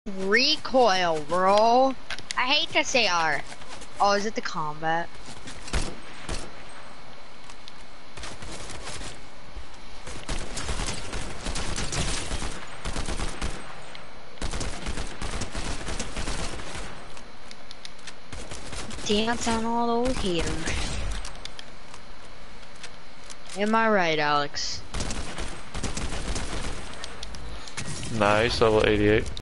Recoil, bro. I hate this AR. Oh, is it the combat? Dance on all those haters. Am I right, Alex? Nice, level 88.